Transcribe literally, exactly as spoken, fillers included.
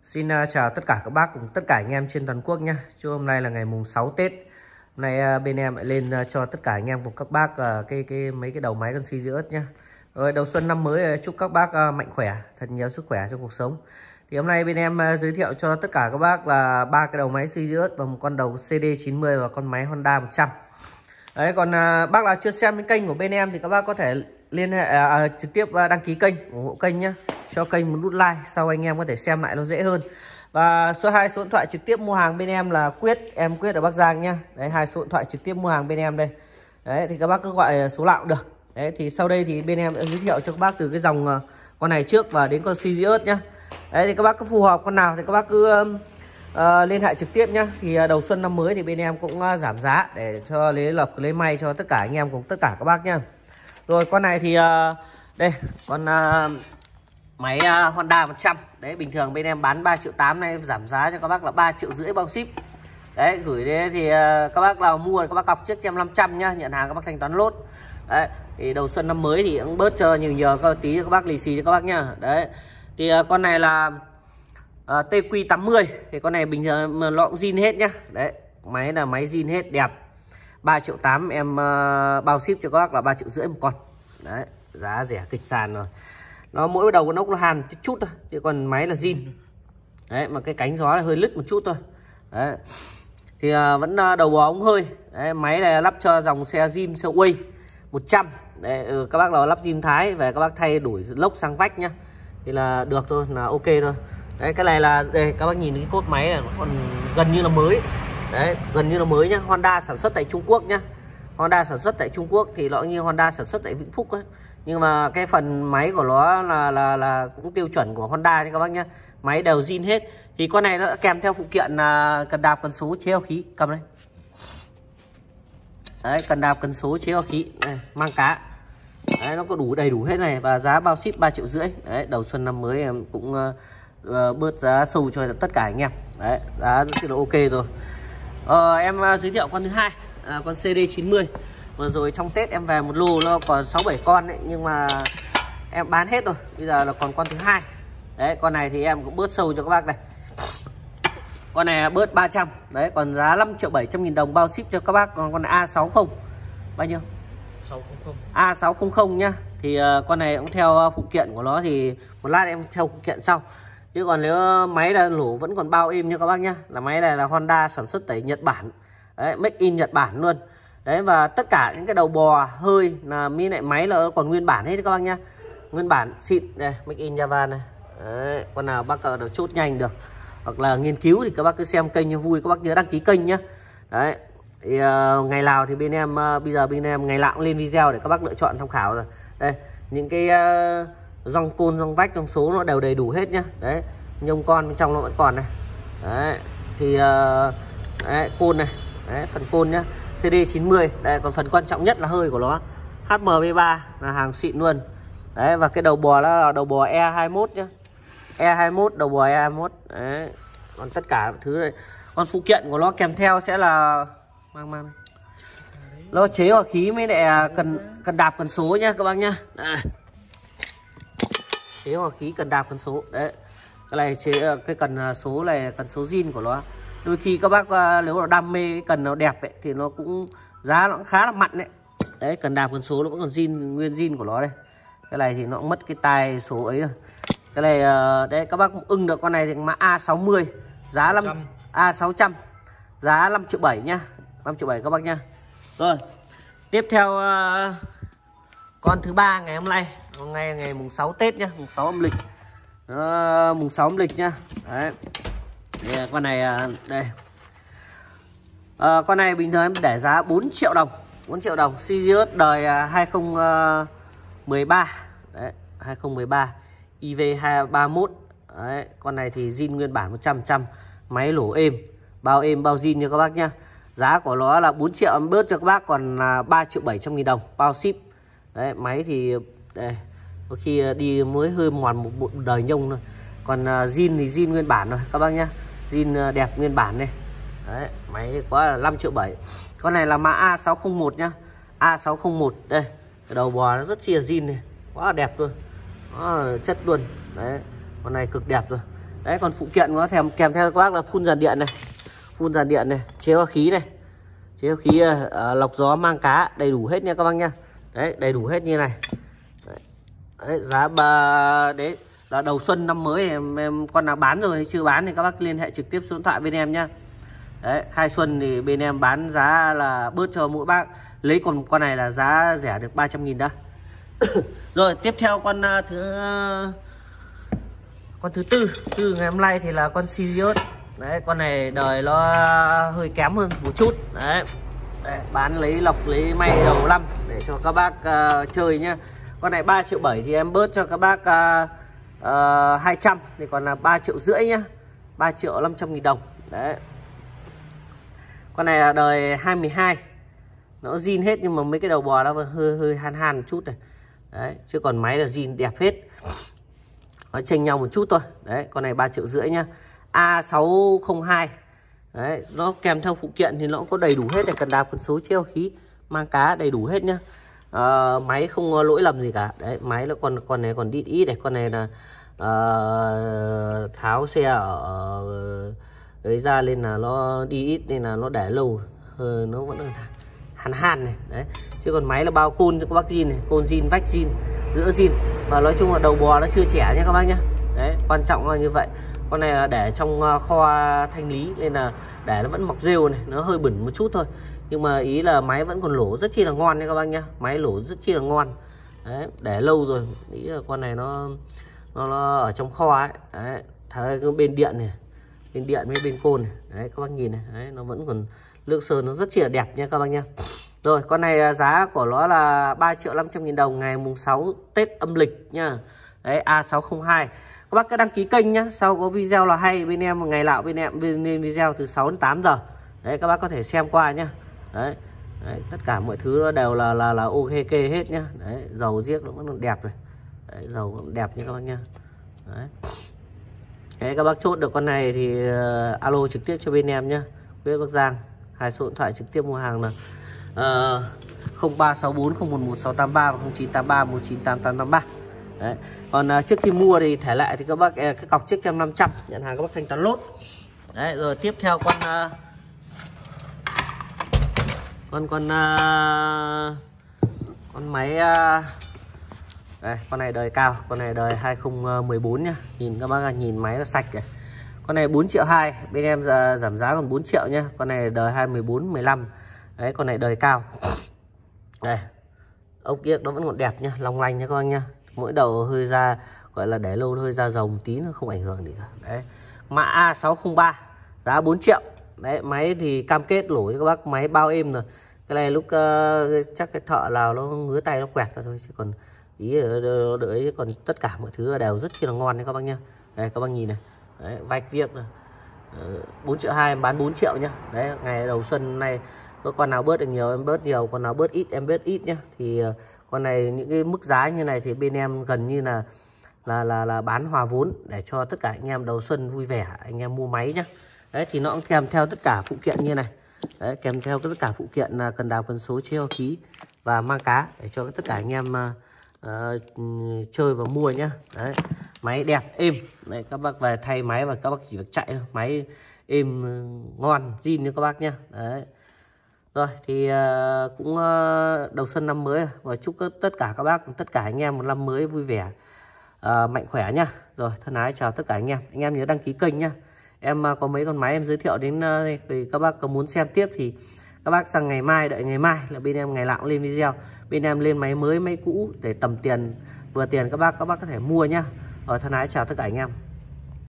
Xin uh, chào tất cả các bác cùng tất cả anh em trên toàn quốc nhé. Chứ hôm nay là ngày mùng sáu Tết. Hôm nay uh, bên em lại lên uh, cho tất cả anh em cùng các bác uh, cái cái mấy cái đầu máy con xi ớt nhé. Rồi đầu xuân năm mới uh, chúc các bác uh, mạnh khỏe, thật nhiều sức khỏe trong cuộc sống. Thì hôm nay bên em uh, giới thiệu cho tất cả các bác là ba cái đầu máy xi ớt và một con đầu xê đê chín mươi và con máy Honda một trăm. Đấy, còn uh, bác nào chưa xem cái kênh của bên em thì các bác có thể liên hệ uh, trực tiếp uh, đăng ký kênh, ủng hộ kênh nhé, cho kênh một nút like, sau anh em có thể xem lại nó dễ hơn. Và số hai số điện thoại trực tiếp mua hàng bên em là Quyết, em Quyết ở Bắc Giang nhá. Đấy, hai số điện thoại trực tiếp mua hàng bên em đây. Đấy thì các bác cứ gọi số lạo được. Đấy thì sau đây thì bên em sẽ giới thiệu cho các bác từ cái dòng uh, con này trước và đến con xi ớt nhá. Đấy thì các bác cứ phù hợp con nào thì các bác cứ uh, uh, liên hệ trực tiếp nhá. Thì uh, đầu xuân năm mới thì bên em cũng uh, giảm giá để cho lấy lộc lấy may cho tất cả anh em cùng tất cả các bác nhá. Rồi con này thì uh, đây con uh, máy uh, Honda một trăm. Đấy bình thường bên em bán ba triệu tám, nay giảm giá cho các bác là ba triệu rưỡi bao ship. Đấy gửi đến thì uh, các bác nào mua thì các bác cọc trước cho em năm trăm nhá, nhận hàng các bác thanh toán lốt. Đấy thì đầu xuân năm mới thì cũng bớt cho nhiều nhiều có tí cho các bác lì xì cho các bác nhá. Đấy thì uh, con này là uh, tê quy tám mươi, thì con này bình thường mà nó cũng zin hết nhá. Đấy máy là máy zin hết đẹp, ba triệu tám em uh, bao ship cho các bác là ba triệu rưỡi một con. Đấy giá rẻ kịch sàn rồi. Nó mỗi đầu con ốc nó hàn chút chút thôi, chứ còn máy là zin. Đấy mà cái cánh gió là hơi lứt một chút thôi. Đấy thì uh, vẫn uh, đầu bò ống hơi. Đấy, máy này lắp cho dòng xe zin xe Way một trăm. Đấy, ừ, các bác nào lắp zin Thái về các bác thay đổi lốc sang vách nhá, thì là được thôi, là ok thôi. Đấy cái này là đây các bác nhìn cái cốt máy này nó còn gần như là mới. Đấy gần như là mới nhá. Honda sản xuất tại Trung Quốc nhá. Honda sản xuất tại Trung Quốc thì nó như Honda sản xuất tại Vĩnh Phúc ấy. Nhưng mà cái phần máy của nó là là là cũng tiêu chuẩn của Honda nha các bác nhá. Máy đều zin hết. Thì con này nó kèm theo phụ kiện là cần đạp cần số chế hòa khí, cầm đây. Đấy cần đạp cần số chế hòa khí này, mang cá. Đấy nó có đủ đầy đủ hết này, và giá bao ship ba triệu rưỡi. Đấy đầu xuân năm mới em cũng uh, bớt giá sâu cho tất cả anh em. Đấy giá rất là ok rồi. Ờ, em uh, giới thiệu con thứ hai, à, con xê đê chín mươi. Vừa rồi trong Tết em về một lô nó còn sáu bảy con đấy, nhưng mà em bán hết rồi. Bây giờ là còn con thứ hai. Đấy con này thì em cũng bớt sâu cho các bác này. Con này bớt ba trăm. Đấy còn giá năm triệu bảy trăm nghìn đồng bao ship cho các bác. Còn con này A sáu mươi bao nhiêu? sáu trăm. A sáu trăm nhá. Thì uh, con này cũng theo phụ kiện của nó, thì một lát em theo phụ kiện sau. Chứ còn nếu máy là lỗ vẫn còn bao êm nha các bác nhá. Là máy này là Honda sản xuất tại Nhật Bản. Đấy make in Nhật Bản luôn. Đấy và tất cả những cái đầu bò hơi là mi lại máy là còn nguyên bản hết các bác nhá. Nguyên bản xịn đây, make in Japan này. Đấy, con nào bác được chốt nhanh được hoặc là nghiên cứu thì các bác cứ xem kênh cho vui, các bác nhớ đăng ký kênh nhá. Đấy thì uh, ngày nào thì bên em uh, bây giờ bên em ngày nào cũng lên video để các bác lựa chọn tham khảo rồi. Đây những cái uh, rong côn rong vách trong số nó đều đầy đủ hết nhá. Đấy nhông con bên trong nó vẫn còn này. Đấy thì uh, đấy, côn này, đấy, phần côn nhá, xê đê chín mươi. Đây còn phần quan trọng nhất là hơi của nó, hát em vê ba là hàng xịn luôn. Đấy và cái đầu bò là đầu bò E hai mốt nhá, E hai mốt, đầu bò E hai mốt. Đấy còn tất cả thứ này. Còn phụ kiện của nó kèm theo sẽ là mang mang nó chế hòa khí mới lại cần cần đạp cần số nhá các bác nhá. Đây. Chế hòa khí cần đạp cần số. Đấy cái này chế cái cần số này cần số zin của nó. Đôi khi các bác nếu là đam mê cái cần nó đẹp ấy, thì nó cũng giá nó cũng khá là mặn đấy. Đấy cần đạp cần số nó vẫn còn zin, nguyên zin của nó đây. Cái này thì nó cũng mất cái tai số ấy rồi. Cái này đấy các bác ưng được con này thì mã A sáu mươi, giá năm A sáu trăm, giá năm triệu bảy nhá, năm triệu bảy các bác nhá. Rồi tiếp theo uh, con thứ ba ngày hôm nay, ngày ngày mùng sáu Tết nhá, mùng sáu âm lịch, uh, mùng sáu âm lịch nhá. Đấy đây, con này uh, đây uh, con này bình thường em để giá bốn triệu đồng, bốn triệu đồng. xê ớt đời uh, hai không một ba. Đấy hai không một ba i vê hai ba mốt. Đấy con này thì zin nguyên bản một trăm phần trăm, máy lỗ êm, bao êm bao zin cho các bác nhá. Giá của nó là bốn triệu, em bớt cho các bác còn là ba triệu bảy trăm nghìn đồng bao ship. Đấy máy thì đây có khi đi mới hơi mòn một, một đời nhông thôi. Còn uh, zin thì zin nguyên bản rồi các bác nhá, zin uh, đẹp nguyên bản đây. Đấy máy có là năm triệu bảy. Con này là mã A sáu không một nhá, A sáu không một. Đây cái đầu bò nó rất chi là zin này, quá là đẹp luôn, nó là chất luôn. Đấy con này cực đẹp rồi. Đấy, còn phụ kiện nó kèm kèm theo các bác là phun dàn điện này, phun dàn điện này, chế hòa khí này, chế hòa khí uh, lọc gió, mang cá, đầy đủ hết nha các bác nha. Đấy, đầy đủ hết như này. Đấy, đấy giá bà đấy là đầu xuân năm mới em, em con nào bán rồi hay chưa bán thì các bác liên hệ trực tiếp số điện thoại bên em nhá. Đấy, khai xuân thì bên em bán giá là bớt cho mỗi bác. Lấy còn con này là giá rẻ được ba trăm nghìn đó. Rồi tiếp theo con uh, thứ con thứ tư tư ngày hôm nay thì là con Sirius. Đấy, con này đời nó hơi kém hơn một chút. Đấy, đấy bán lấy lọc lấy may đầu năm để cho các bác uh, chơi nhá. Con này ba triệu bảy thì em bớt cho các bác uh, uh, hai trăm thì còn là ba triệu rưỡi nhá, ba triệu năm trăm nghìn đồng. Đấy, con này là đời hai mươi hai, nó zin hết nhưng mà mấy cái đầu bò nó hơi hơi han han một chút này. Đấy, chứ còn máy là zin đẹp hết, nó chênh nhau một chút thôi. Đấy, con này ba triệu rưỡi nhá, A sáu không hai. Đấy, nó kèm theo phụ kiện thì nó có đầy đủ hết này, cần đạp, cần số, chế hòa khí, mang cá đầy đủ hết nhá. À, máy không lỗi lầm gì cả. Đấy, máy nó còn con này còn đi ít này, con này là uh, tháo xe ở đấy ra nên là nó đi ít nên là nó để lâu, uh, nó vẫn hàn hàn này. Đấy, chứ còn máy là bao côn cho các bác zin này, côn zin, vách zin, giữa zin, và nói chung là đầu bò nó chưa trẻ nha các bác nhá. Đấy, quan trọng là như vậy. Con này là để trong kho thanh lý nên là để nó vẫn mọc rêu này, nó hơi bẩn một chút thôi, nhưng mà ý là máy vẫn còn lỗ rất chi là ngon nha các bác nhá, máy lỗ rất chi là ngon. Đấy, để lâu rồi, ý là con này nó nó, nó ở trong kho ấy. Đấy, thấy cái bên điện này, bên điện với bên côn này. Đấy, các bác nhìn này, đấy, nó vẫn còn lượng sơn, nó rất chi là đẹp nha các bác nhá. Rồi, con này giá của nó là ba triệu năm trăm nghìn đồng ngày mùng sáu Tết âm lịch nhá. Đấy, A sáu không hai. Các bác cứ đăng ký kênh nhá, sau có video là hay bên em một ngày nào bên em lên video từ sáu đến tám giờ. Đấy, các bác có thể xem qua nhá. Đấy, đấy tất cả mọi thứ nó đều là là là ok hết nhá. Đấy, dầu riếc nó vẫn đẹp này. Đấy, dầu cũng đẹp nha các bác nhá. Đấy. Đấy, các bác chốt được con này thì uh, alo trực tiếp cho bên em nhá. Quế Bắc Giang, hai số điện thoại trực tiếp mua hàng là uh, không ba sáu bốn không một một sáu tám ba và không chín tám ba một chín tám tám tám ba. Đấy. Còn uh, trước khi mua thì thẻ lại thì các bác uh, cái cọc trước trăm năm trăm nhận hàng các bác thanh toán lốt. Đấy, rồi tiếp theo con uh, con con uh, con máy uh, đây, con này đời cao, con này đời hai không một bốn nhá. Nhìn các bác nhìn máy nó sạch này. Con này bốn triệu hai, bên em giờ giảm giá còn bốn triệu nhá. Con này đời hai mươi bốn mười lăm. Đấy, con này đời cao. Đây. Ốc yếc nó vẫn còn đẹp nhá, long lanh nhá các bác nhá. Mỗi đầu hơi ra gọi là để lâu hơi ra dầu một tí nó không ảnh hưởng gì cả. Đấy. Mã A sáu không ba, giá bốn triệu. Đấy, máy thì cam kết lỗi các bác, máy bao êm rồi. Cái này lúc uh, chắc cái thợ nào nó ngứa tay nó quẹt ra thôi, chứ còn ý ở đợi, còn tất cả mọi thứ đều rất chi là ngon đấy các bác nhá. Đây các bác nhìn này. Đấy, vạch viếc này. bốn triệu hai em bán bốn triệu nhá. Đấy, ngày đầu xuân này có con nào bớt được nhiều em bớt nhiều, con nào bớt ít em bớt ít nhá. Thì uh, con này những cái mức giá như này thì bên em gần như là là là là bán hòa vốn để cho tất cả anh em đầu xuân vui vẻ anh em mua máy nhá. Đấy, thì nó cũng kèm theo tất cả phụ kiện như này. Đấy, kèm theo tất cả phụ kiện là cần đào, cần số, chế hòa khí và mang cá để cho tất cả anh em uh, uh, chơi và mua nhá. Đấy, máy đẹp êm. Đấy, các bác về thay máy và các bác chỉ việc chạy thôi, máy êm ngon zin như các bác nhá. Đấy. Rồi thì uh, cũng uh, đầu xuân năm mới và chúc tất cả các bác, tất cả anh em một năm mới vui vẻ, uh, mạnh khỏe nhá. Rồi thân ái chào tất cả anh em. Anh em nhớ đăng ký kênh nhá. Em uh, có mấy con máy em giới thiệu đến uh, thì các bác có muốn xem tiếp thì các bác sang ngày mai, đợi ngày mai là bên em ngày nào cũng lên video. Bên em lên máy mới, máy cũ để tầm tiền vừa tiền các bác các bác có thể mua nhá. Rồi thân ái chào tất cả anh em.